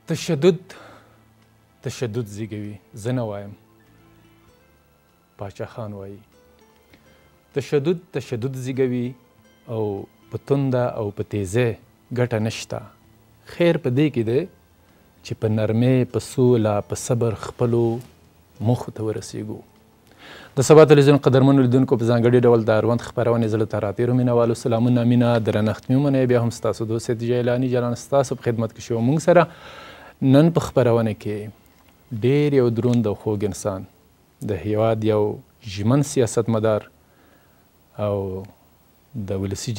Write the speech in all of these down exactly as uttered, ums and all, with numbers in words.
تشدد تشدد زیږوي. زه نه وایم، پاچا خان وایي تشدد تشدد زیږوي او په تنده او په تیزۍ ګټه نشته. خیر په دې کې دی چې په نرمۍ، په سوله، په صبر خپلو موخو ته ورسیږو. د سبا تلویزیون قدرمنو لیدونکو په ځانګړي ډول د اروند خپرونې زړه ته راتېرو مینهوالو سلامونه، مینه، درنښت مې ومنئ. بیا هم ستاسو دوست سید جیلاني جلان ستاسو په خدمت کې شو. موږ سره نن په خپرونه کې ډېر یو دروند او خوږ انسان، د هیواد یو ژمن سیاستمدار او د ولسي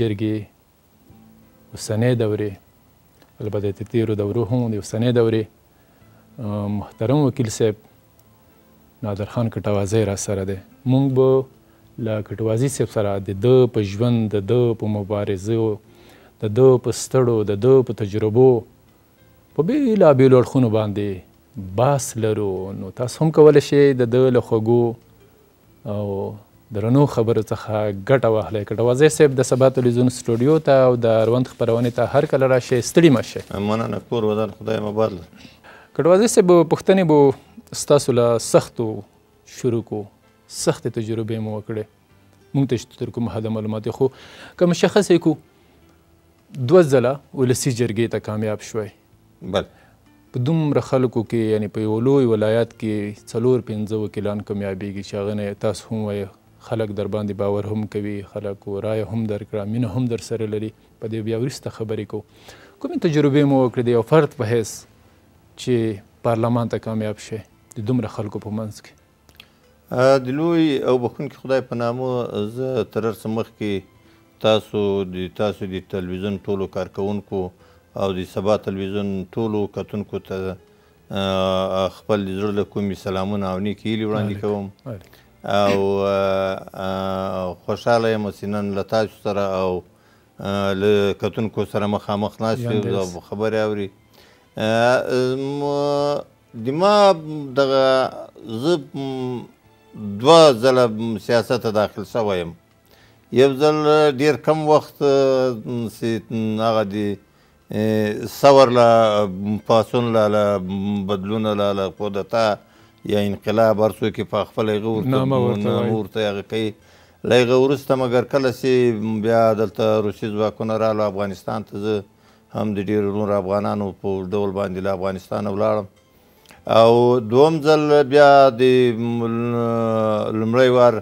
جرګې اوسنۍ دورې، البته د تېرو دورو هم د اوسنۍ دورې محترم وکیل صاحب نادر خان کټوازی را سره دی. موږ به له کټوازي صاحب سره د ده په ژوند، د ده په مبارزو، د ده په ستړو، د ده په تجربو په بېلابېلو اړخونو باندې بحث لرو. نو تاسو هم کولی شئ د ده له خوږو او درنو خبرو څخه ګټه واخلئ. کټوازی صاحب د سبا تلویزیون سټوډیو ته او د اروند خپرونې ته هر کله راشئ، ستړي مه شئ. مننه، کور ودان خدای مبارک. کټوازی صاحب پوښتنې به ستاسو له سختو شروع کو، سختې تجربې مو وکړې، موږ ته چې تر کوم حده معلومات خو که مشخص یې کړو دوه ځله ولسي جرګې ته کامیاب شوی. بله، په دومره خلکو کې یعنې په یو لوی ولایت کې څلور پنځه وکیلان کامیابېږي چې هغه نه تاسو هم وایي خلک در باندې باور هم کوي، خلکو رایه هم درکړه، مینه هم در سره لري. په دې بیا وروسته خبرې کوو. کومې تجربې مو وکړې د یو فرد په حیث چې پارلمان ته کامیاب شئ د دومره خلکو په منځ کې؟ د لوی او بخښونکي خدای په نامه زه تر هر څه مخکې تاسو د تاسو د تلویزیون ټولو کارکوونکو او د سبا تلویزیون ټولو کتونکو ته خپل د زړه له کومې سلامونه او نیکې هیلې وړاندې کوم او خوشحاله یم چې نن له تاسو سره او له کتونکو سره مخامخ ناست یو او خبرې اوري. د ما دغه زه دوه ځله سیاست ته داخل شوی یم. یو ځل ډېر کم وخت چې هغه د ثور له پاڅون له له بدلون له له کودتا یا انقلاب هر څوک یې په خپله هغه ورته ورته هغه کوي. له هغه وروسته مګر کله چې بیا دلته روسي ځواکونه رالو افغانستان ته، زه هم د ډېرو نورو افغانانو په ډول باندې له افغانستانه ولاړم. او دوم ځل بیا د لومړی وار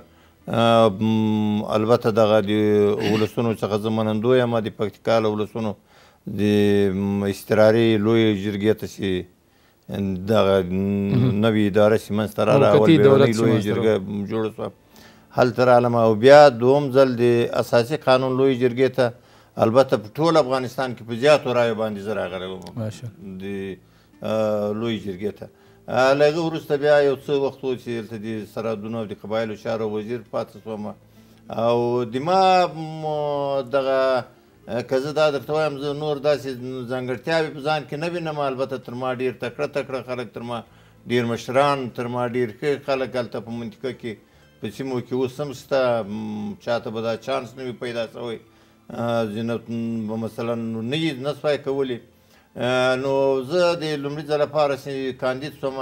البته دغه د ولسونو څخه زه منندوی یم، د پکتیکا له ولسونو د اضطراري لویې جرګې ته چې دغه نوې اداره چې منځته راغله، اول بیړنۍ لویې جرګه جوړه شوه، هلته رالم. او بیا دوم ځل د اساسي قانون لویې جرګې ته، البته په ټول افغانستان کې په زیاتو رایو باندې زه راغلی وم د لویې جرګې ته. له هغه وروسته بیا یو څه وخت و چې دلته د سرحدونو او د قبایلو چارو وزیر پاتې شوم. او د ما دغه که زه دا درته وایم زه نور داسې ځانګړتیاوې په ځان کې نه وینم. البته تر ما ډېر تکړه تکړه خلک، تر ما ډېر مشران، تر ما ډېر ښه خلک هلته په منطقه کې په سیمو کې اوس هم شته. چاته به دا چانس نه وي پیدا شوی، ځینې مثلا نه یې نه سوای کولی. نو زه د لومړي ځل لپاره چې کاندید شوم،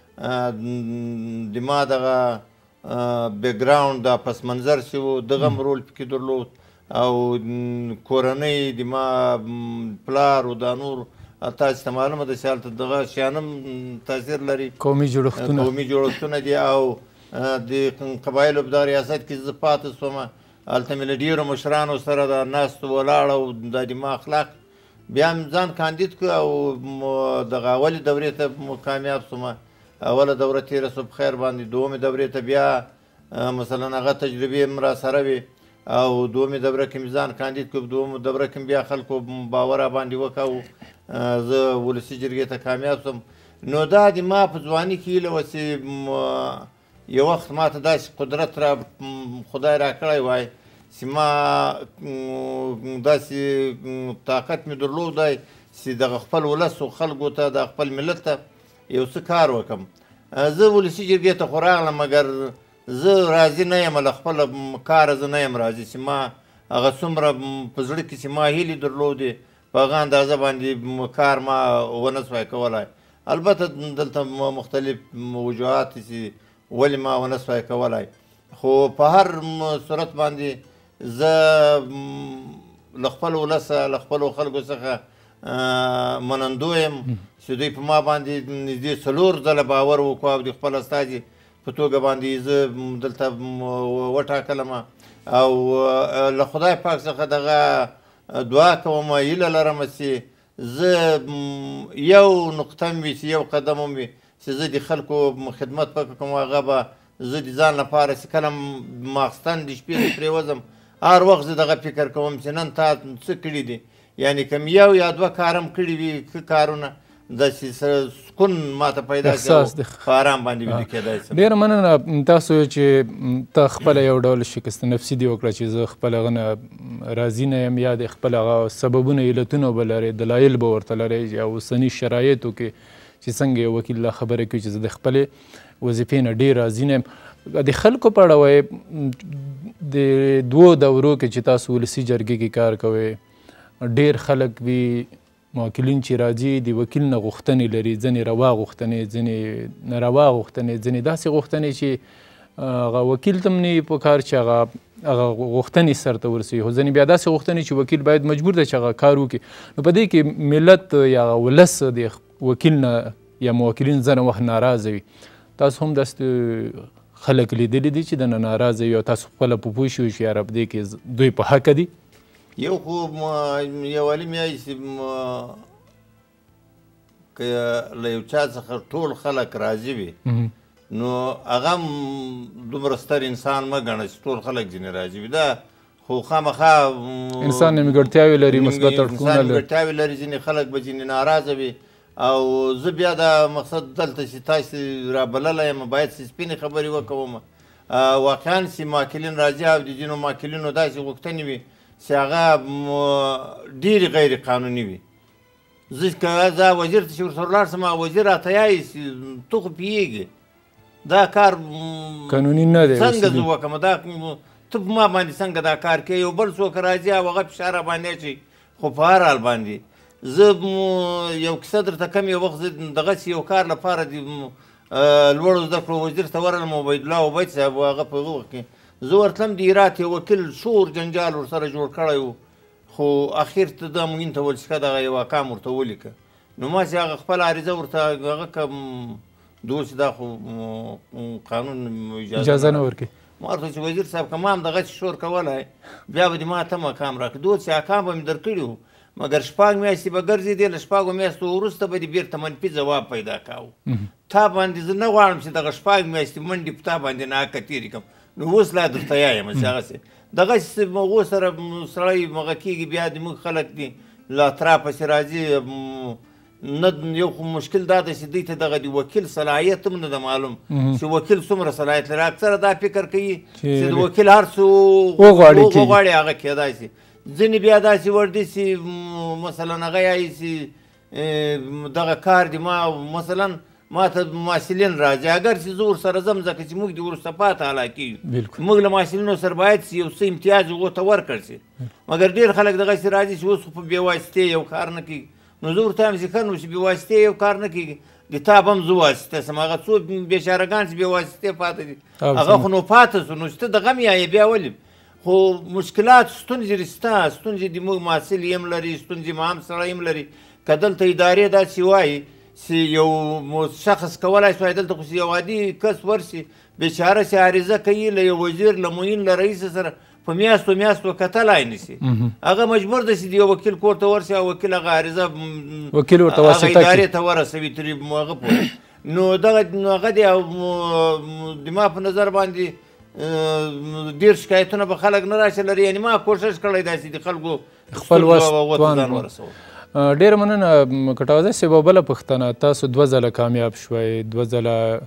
د ما دغه بیکګراوند دا پس منظر چې و دغه هم رول پکې درلود. او کورنۍ د ما پلار او دا نور تاسو ته معلومه ده چې هلته دغه شیان هم تاثیر لري، قومي جوړښتونه قومي جوړښتونه دي. او د قبایلو په دغه ریاست کې زه پاتې شوم، هلته مې له ډېرو مشرانو سره دا ناست ولاړ او دا د ما اخلاق بیا مې ځان کاندید کړو او دغه اولې دورې ته کامیاب شوم. اوله دوره تېره شوه په خیر باندې، دومې دورې ته بیا مثلا هغه تجربې هم را سره وې او دومې دوره کې مې ځان کاندید کړو. په دومه دوره کې بیا خلکو باور را باندې وکاوه، زه ولسي جرګې ته کامیاب شوم. نو دا د ما په ځواني کې هیله وه چې یو وخت ما ته داسې قدرت را خدای را کړی وای چې ما داسې طاقت مې درلودی چې دغه خپل ولس او خلکو ته د خپل ملت ته یو څه کار وکړم. زه ولسي جرګې ته خو راغلم، مګر زه راضي نه یم له خپله کاره، زه نه یم راضي چې ما هغه څومره په زړه کې چې ما هیلې درلودې په هغه اندازه باندې کار ما ونه سوای کولی. البته دلته مختلف وجوهات چې ولې ما ونه سوای کولی، خو په هر صورت باندې زه له خپل ولسه له خپلو خلکو څخه منندو یم چې دوی په ما باندې نږدې څلور ځله باور وکړو او د خپل استازي په توګه باندې زه دلته وټاکلم او له خدای پاک څخه دغه دعا کوم، هیله لرم چې زه یو نقطه هم وي چې یو قدم هم وي چې زه د خلکو خدمت وکړم، هغه به زه د ځان لپاره چې کله ماخستن د شپې زه پرېوځم هر وخت زه دغه فکر کوم چې نن تا څه کړي دي، یعنې کوم یو یا دوه کار هم کړي وي ښه کارونه داسې سکون ماته پیدا کړو په ارام باندې ویده کېدای شم. ډېره مننه تاسو چې ته خپله یو ډول شکست نفسي دې وکړه چې زه خپل هغه نه راضي نه یم یا د خپل هغه سببونه علتونه به لرئ دلایل به ورته لرئ یا اوسني شرایطو کې چې څنګه یو وکیل دا خبره کوي چې زه د خپلې وظیفې نه ډېر راضي نه یم. د خلکو په اړه وایي د دوو دورو کې چې تاسو ولسي جرګې کې کار کوئ ډېر خلک وي موکلین چې راځي د وکیل نه غوښتنې لري، ځینې روا غوښتنې، ځینې ناروا غوښتنې، ځینې داسې غوښتنې چې هغه وکیل ته هم نه وي په کار چې هغه هغه غوښتنې سرته ورسوي، خو ځینې بیا داسې غوښتنې چې وکیل باید مجبور دی چې هغه کار وکړي. نو په دې کې ملت یا ولس د وکیل نه یا موکلین ځینې وخت ناراضه وي. تاسو هم داسې خلک لیدلي دي چې د نه ناراضه وي او تاسو خپله په پوه شوي چې یاره په دې کې دوی په حقه دي؟ یو خو یو عالم یایي چې که له یو چا څخه ټول خلک راضي وي نو هغه هم دومره ستر انسان مه ګڼه چې ټول خلک ځینې راضي وي. دا خو خامخا انسان نیمګړتیاوې لري، مثبت اړخونه لري، نیمګړتیاوې لري، ځینې خلک به ځینې ناراضه وي. او زه بیا دا مقصد دلته چې تاسې رابللی یم باید چې سپینې خبرې وکوم. واقعا چې ماکلین راځي او د ځینو ماکلینو داسې غوښتنې وي چې هغه ډېرې غیر قانوني وي. زه که زه وزیر ته چې ورسره ولاړ شم وزیر راته یایي چې ته خو پوهېږې دا کار قانوني نه دی، څنګه زه وکړم، دا ته په ما باندې څنګه دا کار کوې. یو بل څوک راځي او هغه فشار راباندې اچوي. خو په هر حال باندې زه یو کیسه درته کوم، یو وخت زه دغسې یو کار لپاره د لوړو زده کړو وزیر ته ورغلم، عبیدالله عبید صاحب هغه په هغه وخت کې زه ورتلم د هرات یو وکیل شور جنجال ورسره جوړ کړی و، خو اخر ته دا موږ ته وویل چې ښه دغه یو احکام ورته ولیکه. نو ما چې هغه خپله عریضه ورته هغه کړم د اوس دا خو قانون اجازه نه ورکوي. ما ورته چې وزیر صاحب که ما هم دغسې شور کولی بیا به دې ما ته هم احکام راکړه. د اوس احکام به مې درکړي وو مګر شپږ میاشتې به ګرځېدې، له شپږو میاشتو وروسته به دې بېرته منفي ځواب پیدا کاوه. تا باندې زه نه غواړم چې دغه شپږ میاشتې منډې په تا باندې ناحقه تېرې کړم. نو اوس لا درته یایم چې هغسې دغسې هغو سره سړی مغه کېږي. بیا د موږ خلک دي له اطرافه چې راځي نه یو خو مشکل دا ده چې دوی ته دغه د وکیل صلاحیت هم نه ده معلوم چې وکیل څومره صلاحیت لري. اکثره دا فکر کوي چې د وکیل هر څه وغواړي هغه کېدای شي. ځینې بیا داسې ور دي چې مثلا هغه یایي چې دغه کار دی ما مثلا ما ته محصلین راځي اگر چې زه ورسره ځم ځکه چې موږ د وروسته پاته علاقې یو موږ له محصلینو سره باید یو څه امتیاز هغو ته ورکړل شي. مګر ډېر خلک دغسې راځي چې اوس خو په بې واسطې یو کار نه کوي. نو زه ورته وایم چې ښه نو چې بې واسطې یو کار نه کوي د تا به هم زه واسطه شم. هغه څو بېچارهګان چې بې واسطې پاته دي هغه خو نو پاته شو. نو چې ته دغه م یایې بیا ولې خو مشکلات ستونزې رسته ستونزې د موږ محصل یې هم لري، ستونزې ما هم سړی هم لري. که دلته ادارې داسې وایي چې یو شخص کولی شوی دلته خو چې یو عادي کس ورشي بېچاره چې عریضه کوي له یو وزیر له معین له رئیس سره په میاشتو میاشتو کتلی نه شي. هغه مجبور دی چې د یو وکیل کور ته ورشي او وکیل هغه عریضه هغه ادارې ته ورسوي ترې هغه پورې. نو دغه هغه دی او د ما په نظر باندې ډېر شکایتونه به خلک نه راشي لري. یعنې ما کوشش کړی دی چې د خلکو خپل وس ځان ورسوم. ډېره مننه کټاوزی صاحب. بله پوښتنه، تاسو دوه ځله کامیاب شوئ، دوه ځله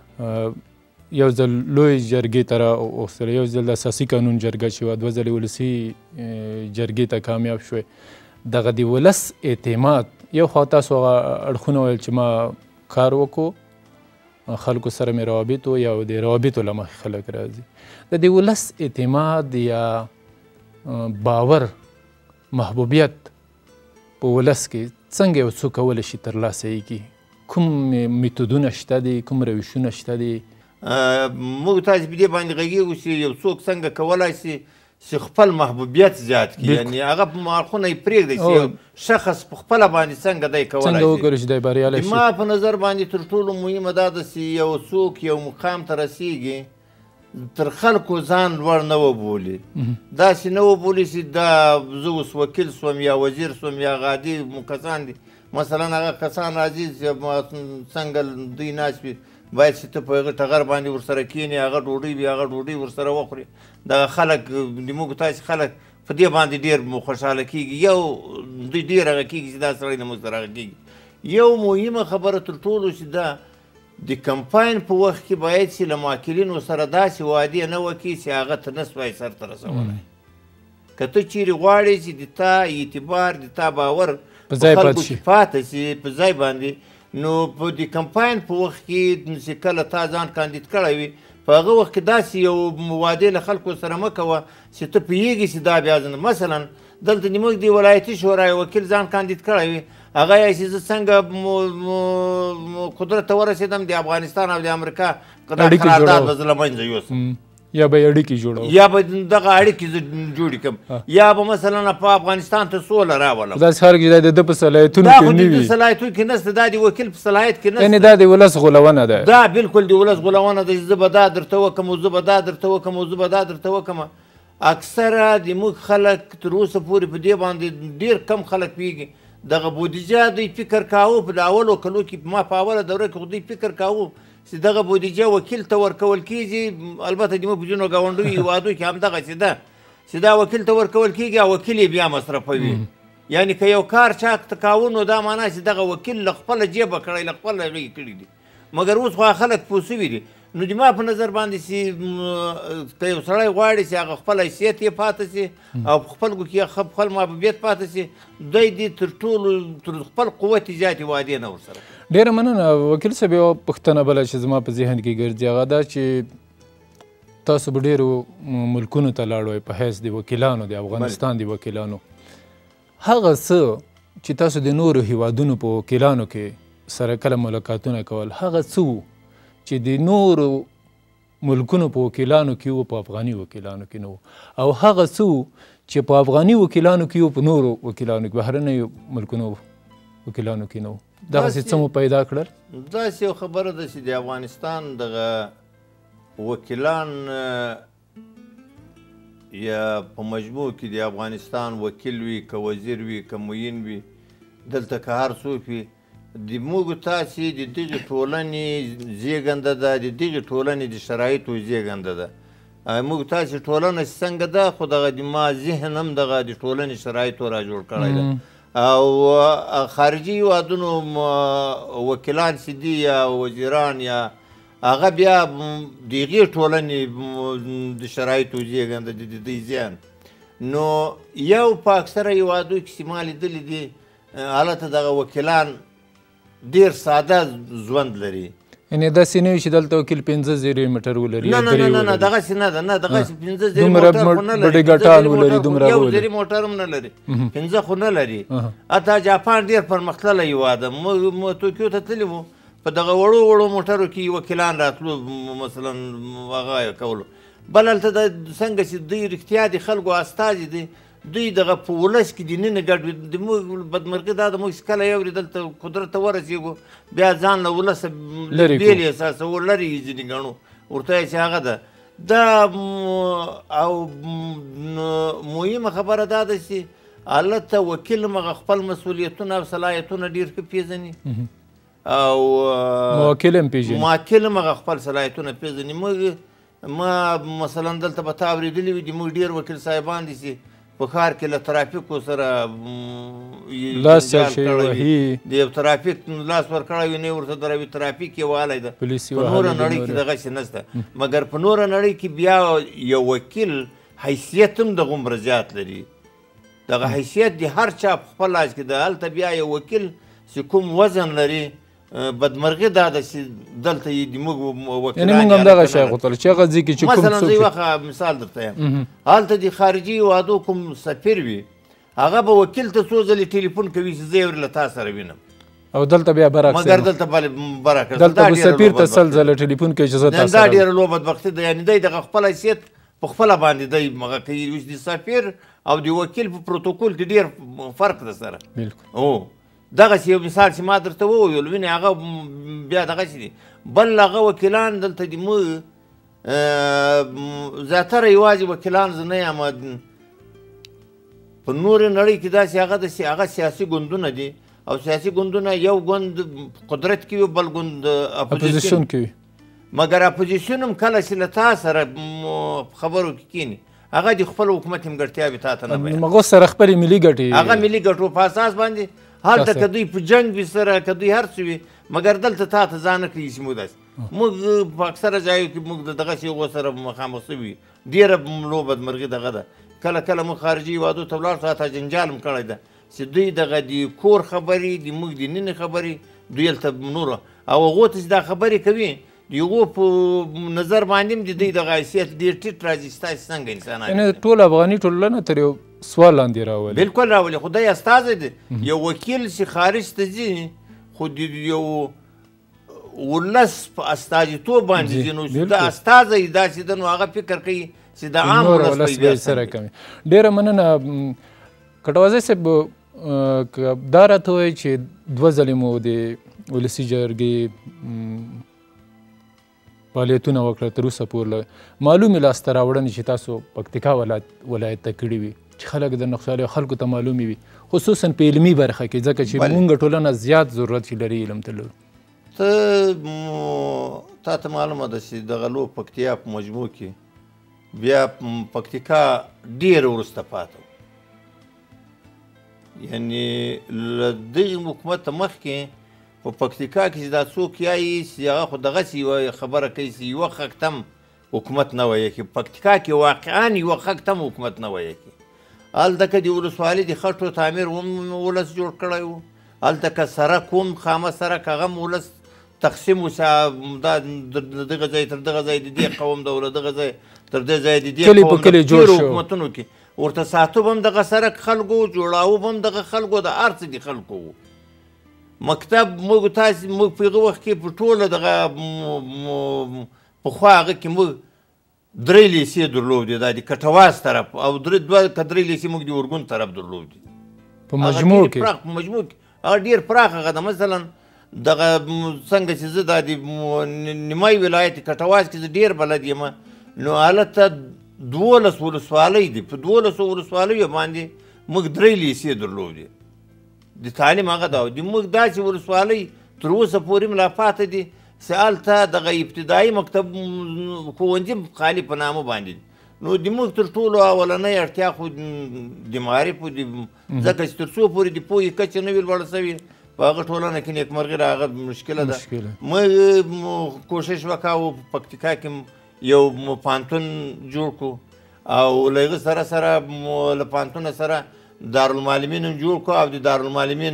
یو ځل لوی جرګې ته راوستلی، یو ځل د اساسي قانون جرګه چې وه، دوه ځلې ولسي جرګې ته کامیاب شوئ. دغه د ولس اعتماد یو خوا تاسو هغه اړخونه ویل چې ما کار وکړو خلکو سره مې روابط و یا د روابطو له مخې خلک راځي. د دې ولس اعتماد یا باور محبوبیت په ولس کې څنګه یو څوک کولی شي ترلاسه یې کړي؟ کوم میتودونه شته دي، کوم روشونه شته دي؟ موږ تاسې په دې باندې غږېږو چې یو څوک څنګه کولی شي چې خپل محبوبیت زیات کړي، یعنې هغه په اړخونه یې پرېږدي چې یو شخص په خپله باندې څنګه دی کولی څنګه وکړي چې دی بریالی شي؟ ما په نظر باندې تر ټولو مهمه دا ده چې یو څوک یو مقام ته رسیږي تر خلکو ځان لوړ نه وبولي، داسې نه وبولي چې دا زه اوس وکیل سوم یا وزیر سوم یا غادي کسان دي، مثلا هغه کسان راځي چې څنګه دوی ناست وي باید چې ته په هغه ټغر باندې ورسره کښېنې، هغه ډوډۍ وي هغه ډوډۍ ورسره وخوري. دغه خلک زموږ تاسې خلک په دې باندې ډېر خوشحاله کېږي، یو دوی ډېر هغه کېږي چې دا سړی نه موږ سره هغه کېږي. یو مهمه خبره تر ټولو چې دا د کمپاین په وخت کې باید چې له معاکلینو سره داسې وعدې نه وکړي چې هغه ته نه سوای سرته رسولی. که ته چیرې غواړې چې د تا اعتبار د تا باور په ځای خلکو کې پاته سي په ځای باندې، نو په د کمپاین په وخت کې چې کله تا ځان کاندید کړی وي په هغه وخت کې داسې یو وعدې له خلکو سره مه کوه چې ته پوهېږې چې دا بیا زه مثلا دلته زموږ د ولایتي شورای وکیل ځان کاندید کړی وي، هغه یې چې زه څنګه قدرت ته ورسېدم د افغانستان او د امریکا دا قرارداد به زه له منځه یوسم، یا به یې اړیکې جوړوم، یا به دغه اړیکې زه جوړې کړم، یا به مثلا په افغانستان ته سوله راولم. داسې خلک چې دا د ده په صلاحیتونو کې نه وي، دا خو د صلاحیتونو کې نشته، دا د وکیل په صلاحیت کې نشته، یعنې دا د ولس غولونه ده. دا بلکل د ولس غولونه ده چې زه به دا درته وکړم او زه به دا درته وکړم او زه به دا درته وکړم. اکثره زموږ خلک تر اوسه پورې په دې باندې ډېر کم خلک پوهېږي. دغه بودیجه دوی فکر کاوه په اولو کلو کې، ما په اوله دوره کې خو دوی فکر کاوه چې دغه بودیجه وکیل ته ورکول کېږي، البته زموږ په ځینو ګاونډیو هېوادو کې همدغسې ده چې دا وکیل ته ورکول کېږي او وکیل یې بیا مصرفوي. یعنې که یو کار چا کاوه نو دا معنا چې دغه وکیل له خپله جیبه کړی، له خپله هغې یې کړي دي، مګر اوس خو خلک پوه سوي دي. نو د ما په نظر باندې چې که یو سړی غواړي چې هغه خپل حیثیت یې پاته سي او په خلکو کې خپل محبوبیت پاته سي، دی دې تر ټولو تر خپل قوت یې زیاتې وعدې نه ورسره. ډېره مننه وکیل صاحب. یوه پوښتنه بله چې زما په ذهن کې ګرځي هغه دا چې تاسو به ډېرو ملکونو ته لاړ وئ په حیث د وکیلانو، د افغانستان د وکیلانو. هغه څه چې تاسو د نورو هیوادونو په وکیلانو کې سره کله ملاقاتونه کول، هغه څه وو چې د نورو ملکونو په وکیلانو کې وو په افغاني وکیلانو کې نه وو، او هغه څه وو چې په افغاني وکیلانو کې وو په نورو وکیلانو کې بهرنیو ملکونو وکیلانو کې نه وو؟ دغسې څه مو پیدا کړل؟ داسې یو خبره ده چې د افغانستان دغه وکیلان یا په مجموع کې د افغانستان وکیل وي، که وزیر وي، که معین وي، دلته که هر څوک وي، د موږ تاسې د دغې ټولنې زېږنده ده، د دغې ټولنې د شرایطو زېږنده ده. موږ تاسې ټولنه چې څنګه ده، خو دغه د ما ذهن هم دغه د ټولنې شرایطو را جوړ کړی ده. او خارجي هېوادونو وکیلان چې دي یا وزیران یا هغه بیا د هغې ټولنې د شرایطو زېږنده دي، د دوی ذهن. نو یو په اکثره هېوادو کې چې ما لیدلي دي هلته دغه وکیلان ډېر ساده ژوند لري. یعنې داسې نه وي چې دلته وکیل پنځه زره موټر ولري؟ نه نه نه نه دغسې نه ده، نه دغسې پنځه زره موټر خو نه لري، یو زرې موټر هم نه لري، پنځه خو نه لري. حتی جاپان ډېر پرمختللی هېواد ده. موږ توکیو ته تللي وو، په دغه وړو وړو موټرو کې وکیلان راتلو مثلا هغه کولو. بل هلته څنګه چې دوی رښتیا د خلکو استازي دي، دوی دغه په ولس کې د ننه ګډ وي. د موږ بدمرغي دا ده موږ چې کله یو دلته قدرت ته ورسېږو بیا ځان له ولسه بېل احساسوو، لرې یې ځینې ګڼو، ورته یې چې هغه ده. دا او مهمه خبره دا ده چې هلته وکیل مغه خپل مسؤلیتونه او صلاحیتونه ډېر ښه پېژني او موکل هم پېژني، موکل مغه خپل صلاحیتونه پېژني. موږ ما مثلا دلته به تا اورېدلي وي د موږ ډېر وکیل صاحبان دي چې په ښار کې له ترافیکو سره لاس وهي، د یو ترافیک لاس ورکړی وي، نه یې ورته دروي، ترافیک یې والی ده. په نوره نړۍ کې دغسې نشته، مګر په نوره نړۍ کې بیا یو وکیل حیثیت هم دغومره زیات لري. دغه حیثیت د هر چا په خپل لاس کې ده. هلته بیا یو وکیل چې کوم وزن لري، بدمرغي دا ده چې دلته یې د موږ وکیلان یعنې موږ هم دغه شی غوښتل چې هغه ځای کې چې کوم مثلا زه یوه مثال درته یم، هلته د خارجي هېوادو کوم سفیر وي، هغه به وکیل ته څو ځلې ټلیفون کوي چې زه یې له تا سره وینم او دلته بیا برعکس مګر دلته بلې برعکس دلته به سفیر ته سل ځله ټلیفون کوي چې زه تا سره دا ډېره لویه بدبختي ده یعنې دی دغه خپل حیثیت په خپله باندې دی هغه کوي اوس د سفیر او د وکیل په پروتوکول کې ډېر فرق ده سره بالکل او دغسې یو مثال چې ما درته وویل وینې هغه بیا دغسې دي بل هغه وکیلان دلته د موږ زیاتره یوازې وکیلان زه نه یم په نورې نړۍ کې داسې هغه د هغه سیاسي ګوندونه دي او سیاسي ګوندونه یو ګوند قدرت کې وي بل ګوند اپوزیشن کې وي مګر اپوزیشن هم کله چې له تا سره خبرو کې کښېني هغه د خپل حکومت نیمګړتیاوې تا ته نه بیانوي مګر سره خپلې ملي ګټې هغه ملي ګټو په اساس باندې هلته که دوی په جنګ وي سره که دوی هر څه وي مګر دلته تا ته ځان نه کوي چې موږ داسې موږ په اکثره ځایو کې موږ د دغسې هغو سره مخامخ شوي ډېره لو بدمرغي دغه ده کله کله موږ خارجي هېوادو ته ولاړ شو حتی جنجال هم کړی ده چې دوی دغه د کور خبرې د موږ د نینې خبرې دوی هلته نورو او هغو ته چې دا خبرې کوي د هغو په نظر باندې هم د دوی دغه حیثیت ډېر ټیټ راځي چې تاسې څنګه انسانان یعنې ټول افغاني ټولنه تر یو سوال لاندې راولي بلکل راولي خو دی استازی دی یو وکیل چې خارج ته ځي خو د یو ولس په استازیتوب باندې ځي نو چې دا استازی داسې ده نو هغه فکر کوي چې د عام ولس به سره کوي ډېره مننه کټوازی صاحب دا راته وایي چې دوه ځلې مو د ولسي جرګې فعالیتونه وکړه تر اوسه پورې معلومې لاسته راوړنې چې تاسو پکتیکا ولایت ته کړي وي چې خلک د نقصالي خلکو ته معلومې وي خصوصا په علمي برخه کې ځکه چې مونږ ټولنه زیات ضرورت چې لري علم ته لرو ته تا ته معلومه ده چې دغه لو پکتیا په مجموع کې بیا پکتیکا ډېر وروسته پاته یعنې له دغې حکومت مخکې په پکتیکا کې چې دا څوک یایي چې هغه خو دغسې یوه خبره کوي چې یوه خښ تم حکومت نه ویه کړي پکتیکا کې واقعا یوه خښ تم حکومت نه ویه کړي هلته که د ولسوالۍ د خټو تعمیر هم ولس جوړ کړی و هلته که سرک هم خامه سرک هغه هم ولس تقسیم وسه دا دغه ځای تر دغه ځای د دې قوم ده او له دغه ځای تر دې ځای د دې قوم ده ډېرو حکومتونو کې ورته ساتوب هم دغه سرک خلکو و جوړاوب هم دغه خلکو د هر څه د خلکو و مکتب موږ تاسې موږ په هغه وخت کې په ټوله دغه پخوا هغه کې موږ درې لیسې درلودې دا د کټواز طرف او دوه که درې لیسې موږ د اورګون طرف درلودې په مجموع کې په مجموع کې هغه ډېر پراخ هغه ده مثلا دغه څنګه چې زه دا د نیمای ولایت کټواز کې زه ډېر بلد یم نو هلته دولس ولسوالۍ دي په دولسو ولسوالیو باندې موږ درې لیسې درلودې د تعلیم هغه ده د موږ داسې ولسوالۍ تر اوسه پورې م لا پاته دي چې هلته دغه ابتدایي مکتب ښوونځي خالي په نامه باندې دي نو د موږ تر ټولو اولنۍ اړتیا خو د معارفو د ځکه چې تر څو پورې د پوهې کچه نه وي لوړه شوې په هغه ټولنه کې نیکمرغي د هغه مشکله ده موږ کوشش وکړو په پکتیکا کې یو پوهنتون جوړ کړو او له هغه سره سره له پوهنتونه سره دارالمعلمین هم جوړ کړو او د دارالمعلمین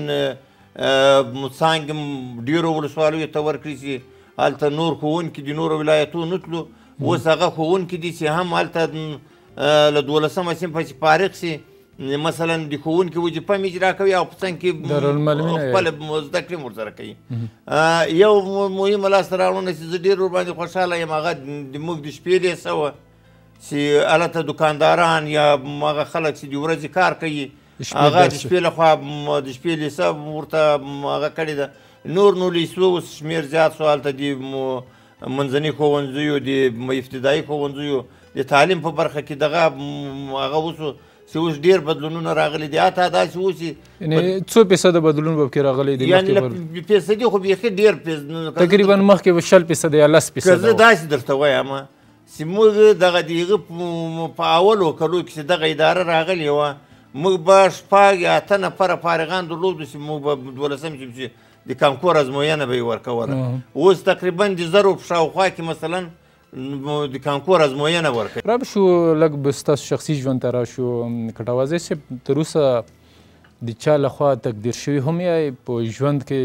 څانګې هم ډېرو ولسوالیو ته ورکړي چې هلته نور ښوونکي د نورو ولایتونو تلو اوس هغه ښوونکي دي چې هم هلته له دولسمه صنفه چې فارغ شي مثلا د ښوونکي وظیفه هم اجرا کوي او په څنګ کې خپله زده کړې هم ورسره کوي یو مهمه لاسته راوړنه چې زه ډېر ورباندې خوشحاله یم هغه موږ د شپې لیسه وه چې هلته دوکانداران یا هغه خلک چې د ورځې کار کوي هغه د شپې لخوا د شپې لیسه ورته هغه کړې ده نور نو لیسو اوس شمېر زیات شو هلته د منځني ښوونځیو د ابتدایي ښوونځیو د تعلیم په برخه کې دغه هغه اوسو چې اوس ډېر بدلونونه راغلي دي حتی داسې اوس یعنې څو فیصده بدلون به پکې راغلی دی یعنې فیصدي خو بیخي ډېر تقریبا مخکې به شل فیصده یا لس فیصده که زه داسې درته وایم چې موږ دغه د هغه په اولو کلو کې چې دغه اداره راغلې وه موږ به شپږ یا اته نفره فارغان درلودو چې موږ به دولسم چې د کانکور ازموینه به یې ورکوله اوس تقریبا د زرو په شاوخوا کې مثلا د کانکور ازموینه ورکوي را به شو لږ به ستاسو شخصي ژوند ته راشو کټوازی صاحب تر اوسه د چا لخوا تقدیر شوي هم یې په ژوند کې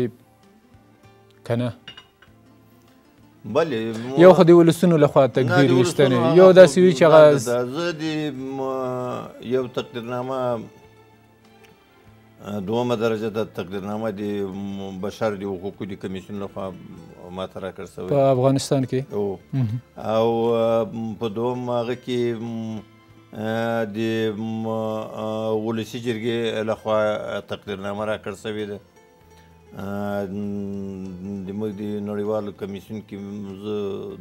که نه بلې یو خو د ولسونو لخوا تقدیر ویستنې یو داسې وي چې هغه زه د یو تقدیرنامه دومه درجه د تقدیرنامه د بشر د حقوقو د کمیسیون لخوا ماته راکړل شوې په افغانستان کې او په دوم هغه کې د ولسي جرګې لخوا تقدیرنامه راکړل شوې ده. زموږ د نړیوالو کمیسیون کې زه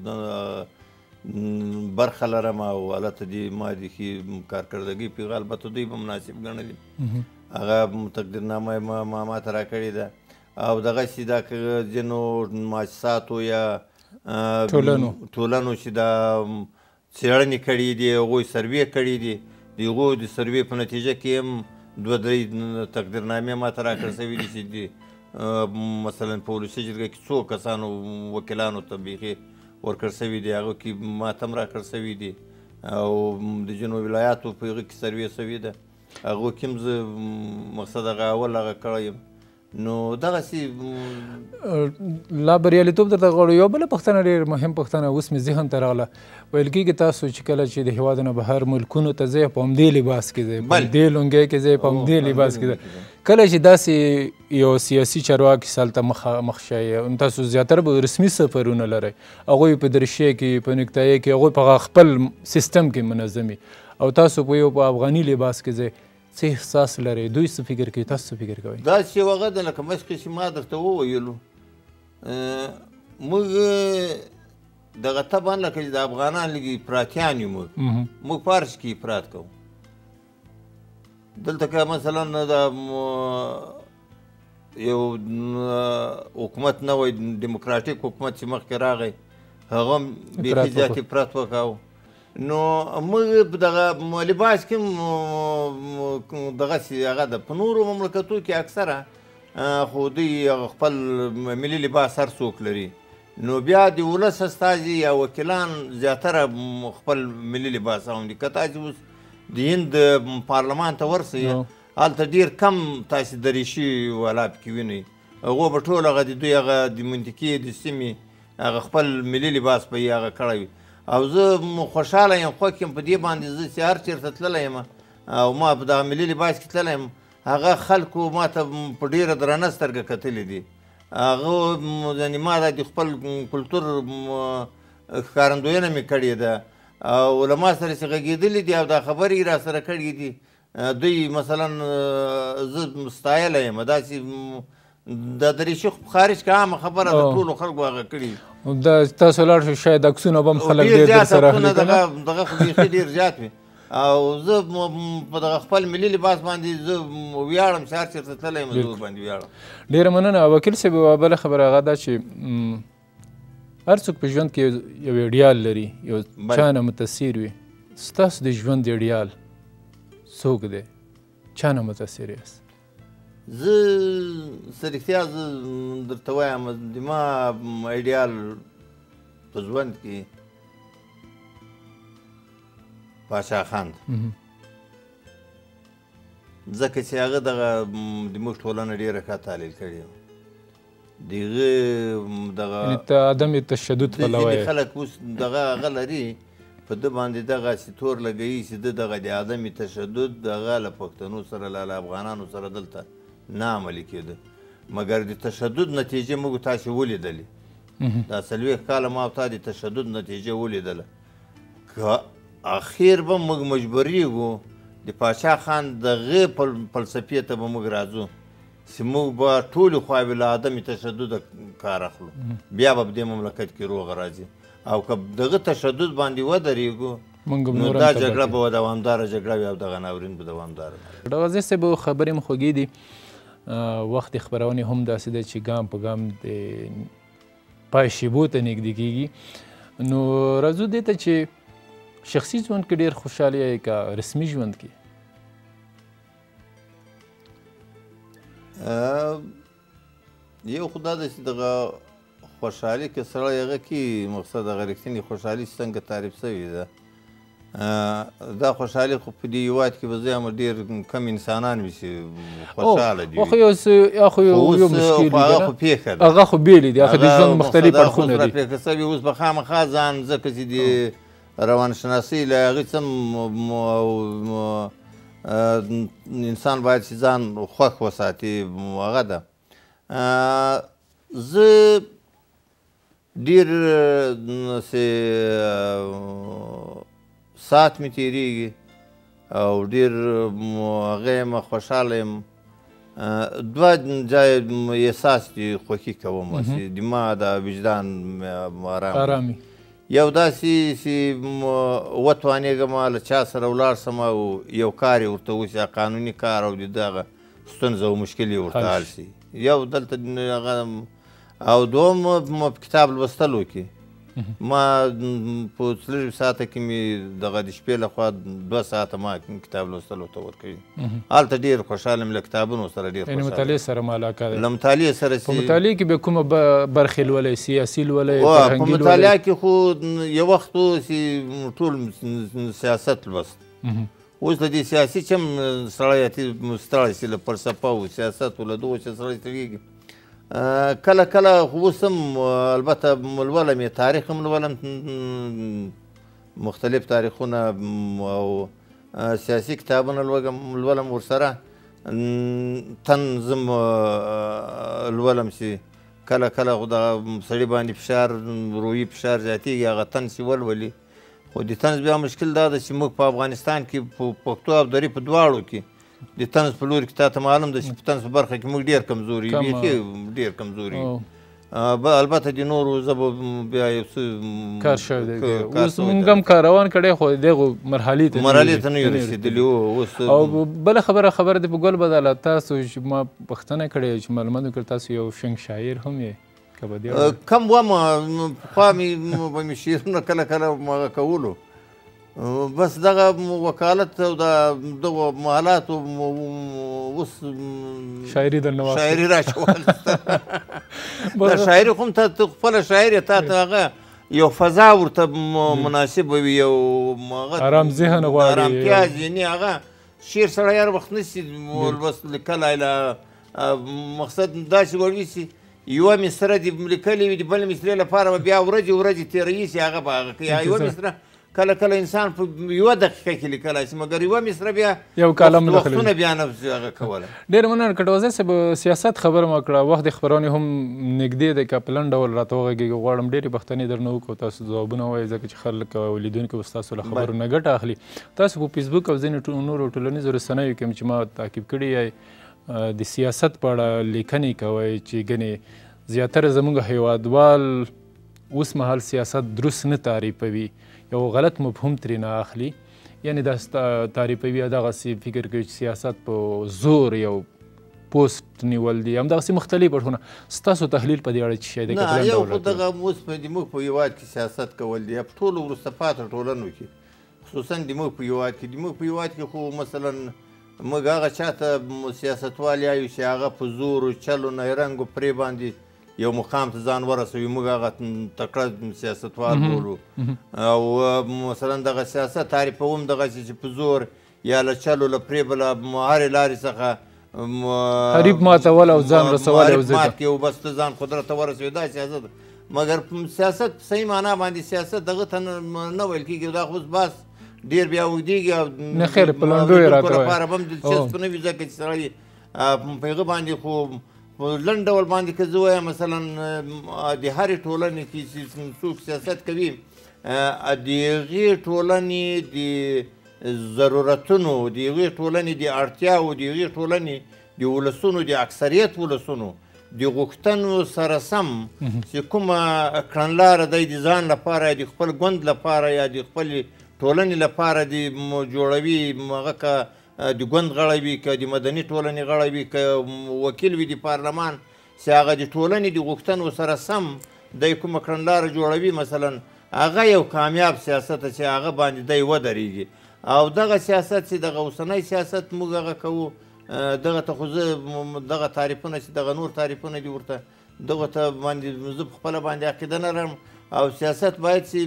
برخه لرم او هلته د ما د ښې کارکردګۍ پیغام البته دوی به مناسب ګڼلي هغه تقدیرنامه ما ماته راکړې ده. او دغسې دا که ځینو مؤسساتو یا ټولنو چې دا څېړنې کړي دي هغوی سروې کړي دي د هغوی د سروې په نتیجه کې هم دوه درې تقدیرنامې ماته راکړل شوي دي چې مثلا په ولسي جرګه کې څو کسانو وکیلانو ته بیخي ورکړل شوي دي هغو کې ماته هم راکړل شوي دي او د ځینو ولایاتو په هغه کې سروې شوې ده هغو کې هم زه مقصد هغه اول هغه کړی یم. نو دغسې لا بریالیتوب درته غواړو. یوه بله پوښتنه ډېر مهم پوښتنه اوس مې ذهن ته راغله. ویل کېږي تاسو چې کله چې د هېواد نه بهر ملکونو ته ځئ په همدې لباس کې ځئ په همدې لونګۍ کې ځئ په همدې لباس کې ځئ. کله چې داسې یو سیاسي چارواکي هلته مخ شئ تاسو زیاتره به رسمي سفرونه لرئ هغوی په درشي کې په نکتایي کې هغوی په خپل سیستم کې منظمي او تاسو په یو په افغاني لباس کې ځئ څه احساس لرئ؟ دوی څه فکر کوي تاسو څه فکر کوئ؟ داسې یو هغه ده لکه مخکې چې ما درته وویلو موږ دغه طبعا لکه چې د افغانان لږ افراطیان یو موږ موږ په هر شي کې افراط کوو. دلته که مثلا د یو حکومت نوی ډیموکراتیک حکومت چې مخکې راغی هغه هم بیخي زیات افراط وکاو. نو موږ په دغه لباس کې دغسې هغه ده په نورو مملکتو کې اکثره خو دوی خپل ملي لباس هر څوک لري نو بیا د ولس استازي یا وکیلان زیاتره خپل ملي لباس اغوندي. که تاسې اوس د هند پارلمان ته ورسئ هلته ډېر کم تاسې دریشي والا پکې وینئ هغو به ټول هغه د دوی هغه د منطقې د سیمې هغه خپل ملي لباس به یې هغه کړی وي. او زه خوشحاله یم خوښ یم په دې باندې زه چې هر چېرته تللی یم او ما په دغه ملي لباس کې تللی یم هغه خلکو ما ته په ډېره درنه سترګه کتلي دي هغه یعنې ما دا د خپل کلتور ښکارندویه مې کړې ده او له ما سره چې غږېدلي دي او دا خبرې یې را سره کړي دي دوی مثلا زه ستایلی یم داسې د دریشي خو په خارج کې عامه خبره د ټولو خلکو هغه کړي دا تاسو لاړ شئ شاید عکسونه به هم خلک ډېر درسره اخلي که نه دغه خو بیخي ډېر زیات وي او زه په دغه خپل ملي لباس باندې زه ویاړم چې هر چېرته تللی یم زه باندې ویاړم. ډېره مننه. وکیل صاحب یوه بله خبره هغه ده چې هر څوک په ژوند کې یو ایډیال لري یو چا نه متاثر وي. ستاسو د ژوند ایډیال څوک دی؟ چا نه متاثر یاست؟ زه څه رښتیا زه درته وایم د ما ایډیال په ژوند کې پاچا خان ده ځکه چې هغه دغه زموږ ټولنه ډېره ښه تحلیل کړې وه د هغه دغه عدم تشدد پلوی ځینې خلک اوس دغه هغه لري په ده باندې دغسې تور لګوي چې ده دغه د عدم تشدد دغه له پښتنو سره له افغانانو سره دلته نه عملي کېده مګر د تشدد نتیجه موږ تاسې ولیدلې دا څلوېښت کاله ما او تا د تشدد نتیجه ولیدله که اخیر به موږ مجبوریږو د پاچا خان دغې فلسفې ته به موږ راځو چې موږ به ټولې خواوې له عدم تشدده کار اخلو بیا به په دې مملکت کې روغه راځي او که دغه تشدد باندې ودرېږو نو دا جګړه به دوامداره جګړه وي او دغه ناورین به دوامداره ډاکټر غازي صاحب خبرې مو خوږې دي وخت خپرونې هم داسې ده چې ګام په ګام د پای شیبو ته نږدې کېږي نو راځو دې ته چې شخصي ژوند کې ډېر خوشحاله یې که رسمي ژوند کې یو خو دا ده چې دغه خوشحالي که سړی هغه کې مقصد هغه رښتینې خوشحالي څنګه تعریف شوې ده دا خوشحالي خو په دې هېواد کې به زه یم ډېر کم انسانان وي چې خوشحاله دي خو یو خو یو مشکل دی هغه خو پېښه ده هغه خو بېلې دي هغه د ژوند مختلف اړخونه دي پېښه شوي اوس به خامخا ځان ځکه چې د روانشناسۍ له هغې څه انسان باید چې ځان خوښ وساتي هغه ده. زه ډېر داسې ساعت مې تېرېږي او ډېر هغه یم خوشحاله یم. دوه ځای احساس دي خوښي کوم هسې دماغ د وجدان آرام یو داسې چې وتوانېږم له چا سره ولاړ شم او یو کار یې ورته وشي قانوني کار او د دغه ستونزه او مشکل یې ورته حل شي. یو دلته هغه او دوم په کتاب لوستلو کې ما په څلوېښت ساعته کې مې دغه د شپې لخوا دوه ساعته ما کتاب لوستلو ته ورکوي. هلته ډېر خوشحاله یم له کتابونو سره ډېر یعنې مطالعې سره مو علاقه ده؟ له مطالعې سره په مطالعې کې به کومه برخې لولئ؟ سیاسي لولئ، په مطالعه کې خو یو وخت و چې ټول سیاست لوست. اوس د دې سیاسي چم سړی ستړی شي له فلسفه او سیاست و له دغو چې سړی ستړېږي. کله کله خو اوس هم البته لولم یې تاریخ هم لولم، مختلف تاریخونه او سیاسي کتابونه لولم ورسره. طنز هم لولم چې کله کله خو دغه سړي باندې فشار روحي فشار زیاتېږي هغه طنز چې ولولي. خو د طنز بیا مشکل دا ده چې موږ په افغانستان کې په پښتو او دري په دواړو کې د طنز په لوري کې تا ته معلوم ده چې په طنز په برخه کې موږ ډېر کمزوري یو، بیخي ډېر کمزوري یو. البته د نورو ژبو بیا یو څه کار شوی دی. اوس موږ هم کار روان کړی خو دغو مرحلې ته مرحلې ته نه یو رسېدلي. اوس او بله خبره خبره دی په ګل بدله تاسو ما پوښتنه کړې چې معلومات مې کړ تاسو یو شنګ شاعر هم یې کم ومه. پخوا مې به مې شعرونه کله کله هغه کولو، بس دغه وکالت او د دغو محالاتو اوس شاعري درنه واخلي شاعري راچوالسته. دا شاعري خو هم ته خپله شاعر یې تا ته هغه یو فضا ورته مناسبه وي، یو ارام ذهن غواړي، ارامتیا ذهني. هغه شعر سړی هر وخت نشي لوست لیکلی. مقصد داسې وړوي چې یوه مصره دې لیکلې وي د بل مصرې لپاره به بیا ورځې ورځې تېروي چې هغه به هغه کوي. یوه مصره کله کله انسان په یوه دقیقه کې لیکلی شي، مګر یوه مصره بیا یو کالم وختونه بیا نه هغه کولی. ډېر مننه کټوزی صاحب. سیاست خبره مو کړه، وخت د خپرونې هم نږدې دی، که په لنډ ډول راته وغږېږي غواړم ډېرې پوښتنې درنه وکړو، تاسو ځوابونه ووایئ ځکه چې خلک او لیدونکي به ستاسو له خبرو نه ګټه اخلي. تاسو په فیسبوک او ځینې نورو ټولنیزو رسنیو کې چې ما تعقیب کړي یې د سیاست په اړه لیکنې کوئ چې ګنې زیاتره زموږ هیوادوال اوس مهال سیاست درست نه تعریفوي، یو غلط مفهوم ترېنه اخلي، یعنې دا تعریفوي دغسې فکر کوي چې سیاست په زور یو پوسټ نیول دي، همدغسې مختلف اړخونه. ستاسو تحلیل په دې اړه څه شی دی؟ نه یو خو دغه اوس زموږ په هېواد کې سیاست کول دي په ټولو وروسته پاتې ټولنو کې، خصوصا زموږ په هېواد کې. زموږ په هېواد کې خو مثلا موږ هغه چاته سیاستوال یایو چې هغه په زور و چل و نیرنګ و پرې باندې یو مقام ته ځان ورسوي، موږ هغه تکړه سیاستوال بولو. او مثلا دغه سیاست تعریفوم دغسې چې په زور یا له چل و له پرې به له هرې لارې څخه حریف ماتول او ځان رسول او ضد مات کړي او بس ته ځان قدرت ته ورسوي، دا سیاست. مګر سیاست په صحیح معنا باندې سیاست دغه ته نه ویل کېږي، دا خو بس ډېر بیا اوږدېږي او نه خیر په لنډو یې راته وایه لپاره به هم دلچسپه نه وي ځکه چې سړی په هغه باندې خو په لنډ ډول باندې که زه وایم مثلا د هرې ټولنې کې چې څوک سیاست کوي د هغې ټولنې د ضرورتونو، د هغې ټولنې د اړتیاوو، د هغې ټولنې د ولسونو، د اکثریت ولسونو د غوښتنو سره سم چې کومه کړنلاره دی د ځان لپاره یا د خپل ګوند لپاره یا د خپلې ټولنې لپاره د جوړوي، هغه که د ګوند غړی وي که د مدني ټولنې غړی وي که وکیل وي د پارلمان، چې هغه د ټولنې د غوښتنو سره سم دی کومه کړنلاره جوړوي مثلا، هغه یو کامیاب سیاست چې هغه باندې دی ودرېږي. او دغه سیاست چې دغه اوسنی سیاست موږ هغه کوو، دغه ته خو زه دغه تعریفونه چې دغه نور تعریفونه دي ورته دغه ته باندې زه په خپله باندې عقیده نه لرم. او سیاست باید چې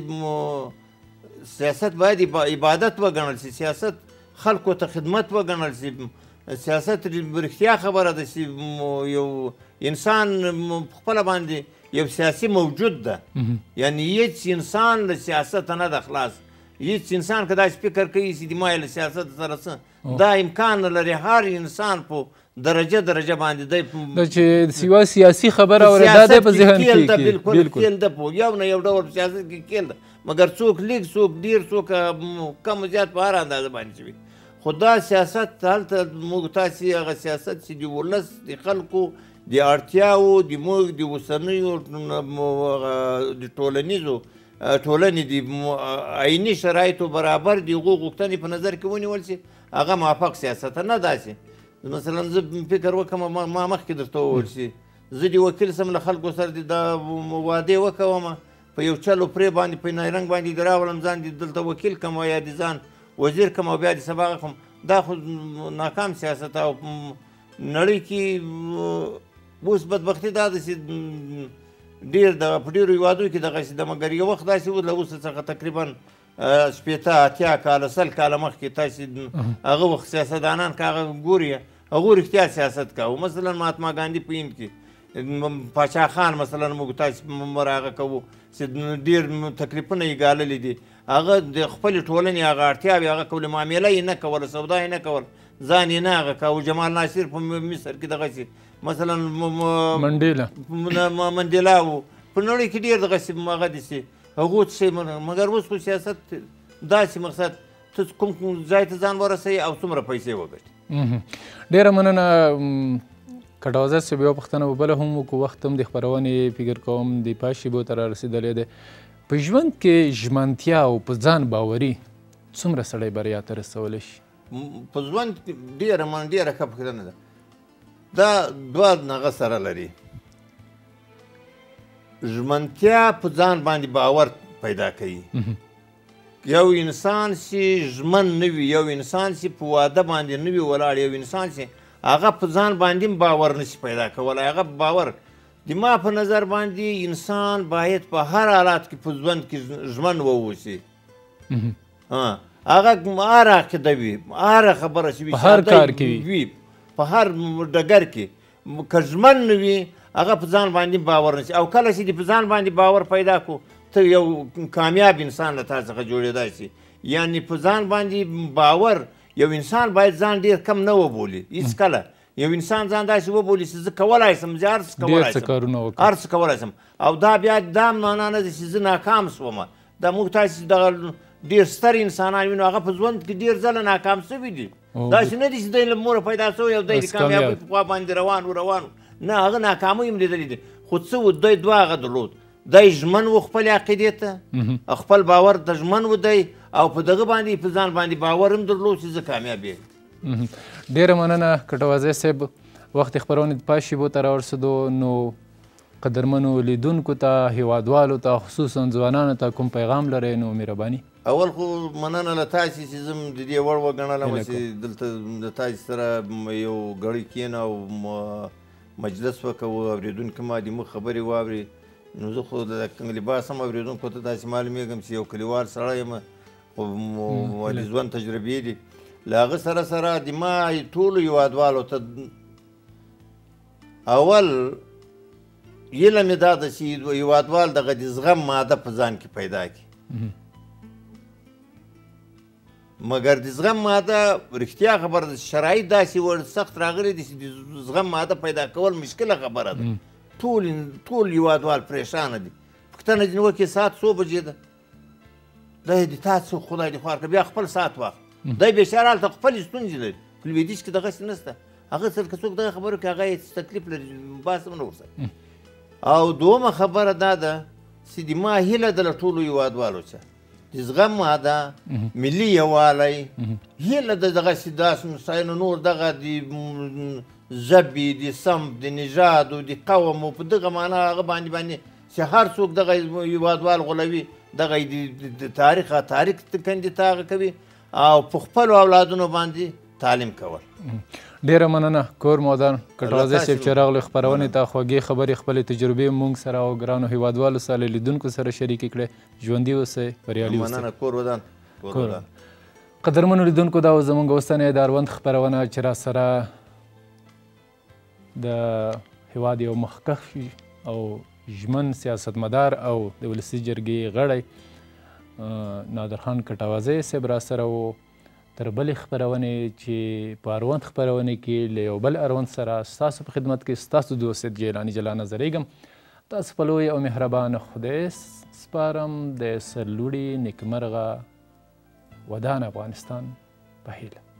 سیاست باید عبادت وګڼل شي، سیاست خلکو ته خدمت وګڼل شي. سیاست رښتیا خبره ده چې یو انسان په خپله باندې یو سیاسي موجود ده، یعنی هیڅ انسان له سیاست نه ده خلاص. هیڅ انسان که داسې فکر کوي چې د ما یې له سیاست سره څه دا امکان نه لري هر انسان په درجه درجه باندې دی دا چې یوه سیاسي خبره اورېده دی په ذهن کې بالکل کیل ده په یو نه یو ډول سیاست کې کیل ده مګر څوک لږ څوک ډېر څوک کم زیات په هر اندازه باندې شوي خو دا سیاست هلته موږ تاسې هغه سیاست چې د ولس د خلکو د اړتیاوو د موږ د اوسنیو د ټولنیزو ټولنې د عیني شرایطو برابر د هغو غوښتنې په نظر کې ونیول شي هغه موافق سیاست نه داسې مثلا زه فکر وکړم ما مخکې درته وویل شي زه د وکیل سم له خلکو سره د وعدې وکوم په یو چل و پرې باندې په نایرنګ باندې د راولم ځان د دلته وکیل کم یا د ځان وزیر کم او بیا د سبا کړم دا خو ناکام سیاست او نړۍ کې اوس بدبختي دا ده چې ډېر دغه په ډېرو هېوادونو کې دغسې ده مګر یو وخت داسې و له اوس څخه تقریبا شپېته اتیا کاله سل کاله مخکې تاسې هغه وخت سیاستدانان که هغه ګوري هغو رښتیا سیاست کوو مثلا مهاتما ګاندي په هند کې پاچا خان مثلا موږ تاسې مر هغه کوو چې ډېر تکلیفونه یې ګاللي دي هغه د خپلې ټولنې هغه اړتیاوې هغه کولې معامله یې نه کوله سودا یې نه کول ځان یې نه هغه کوو جمال ناصر په مصر کې دغسې مثلا منډیلا منډیلا و په نړۍ کې ډېر دغسې هغه دسې هغو څه شی مګر اوس خو سیاست داسې مقصد ته کوم ځای ته ځان ورسوي او څومره پیسې وګټي ډېره مننه کټوازه صاحب یوه پوښتنه به بله هم وکړو وخت هم د خپرونې فکر کوم د پای شیبو ته رارسېدلی دی په ژوند کې ژمنتیا او په ځان باوري څومره سړی بریا ته رسولی شي په ژوند کې ډېره من ډېره ښه پوښتنه ده دا دوه نغه سره لري ژمنتیا په ځان باندې باور پیدا کوي یو انسان چې ژمن نه وي یو انسان چې په واده باندې نه وي ولاړ یو انسان چې هغه په ځان باندې هم باور نشي پیدا کولی هغه باور د ما په نظر باندې انسان باید په هر حالات کې په ژوند کې ژمن واوسي هغه هر عقیده وي هره خبره چې وي په هر کار کې وي په هر ډګر کې که ژمن نه وي هغه په ځان باندې باور نشي او کله چې د په ځان باندې باور پیدا کړو ته یو کامیاب انسان له تا څخه جوړېدای شي یعنې په ځان باندې باور یو انسان باید ځان ډېر کم نه وبولي هېڅ کله یو انسان ځان داسې وبولي چې زه کولی شم زه هر څه کولی شم هر څه کولی شم او دا بیا دا معنا نه ده چې زه ناکام شوم دا موږ تاسې دغه ډېر ستر انسانان وینو هغه په ژوند کې ډېر ځله ناکام شوي دي داسې نه دي چې دی له موره پیدا شوی او دی د کامیابۍ په خوا باندې روان و روان نه هغه ناکامۍ هم لیدلي دي خو څه و دی دوه هغه درلود دی ژمن و خپلې عقیدې ته خپل باور ته ژمن و دی او په دغه باندې په ځان باندې باور هم درلود چې زه کامیاب یم ډېره مننه کټوازی صاحب وخت خپرونې د پای شیبو ته راورسېدو نو قدرمنو لیدونکو ته هیوادوالو ته خصوصا ځوانانو ته کوم پیغام لرئ نو مهرباني اول خو مننه له تاسې چې زه د دې وړ وګڼلم چې دلته د تاسې سره یو ګړی کښېنه او مجلس وکړو اورېدونکي ما د مخ خبرې واوري نو زه خو د لباس هم اورېدونکو ته داسې معلومېږم چې یو کلیوال سړی یم خو د ژوند تجربې دي له هغه سره سره د ما ټولو هېوادوالو ته اول هیله مې دا ده چې هېوادوال دغه د زغم ماده په ځان کې پیدا کړي مګر د زغم ماده رښتیا خبره ده شرایط داسې ور سخت راغلي دي چې د زغم ماده پیدا کول مشکله خبره ده ټول ټول هېوادوال پریشانه دي پوښتنه دې وکړي ساعت څو بجې ده دی د تا څه خدای دې خوار کړه بیا خپل ساعت واخله دی بېچاره هلته خپلې ستونزې لري په لویدیځ کې دغسې نشته هغه سره که څوک دغه خبره کوي هغه یې تکلیف لري بحث هم نه ورسره او دومه خبره دا ده چې د ما هیله ده له ټولو هېوادوالو څخه د زغم ماده ملي یووالی هیله ده دغسې داسې مسایلو نور دغه د ژبې د صنف د نژاد او د قوم او په دغه معنا هغه باندې باندې چې هر څوک دغه هېوادوال غولوي دغه یې د تاریخ تاریخ کندې ته هغه کوي او په خپلو اولادونو باندې تعلیم کول ډېره مننه کور مودان کټوازی صاحب چې راغلو خپرونې ته خوږې خبرې خپلې تجربې موږ سره او ګرانو هېوادوالو سره له لیدونکو سره شریکې کړې ژوندي اوسئ بریالي اوسئ مننه کور ودان کور ودان قدرمنو لیدونکو دا زموږ اوسنۍ د اړوند خپرونه چې را سره د هېواد یو مخکښ او ژمن سیاستمدار او د ولسي جرګې غړی نادرخان کټوازی صاحب را سره و تر بلې خپرونې چې په اړوند خپرونې کې له یو بل اړوند سره ستاسو په خدمت کې ستاسو دوست سید جیلاني جلا نظریږم. تاسو په لوی او مهربانه خدای سپارم د سرلوړي نیکمرغه ودان افغانستان په هیله.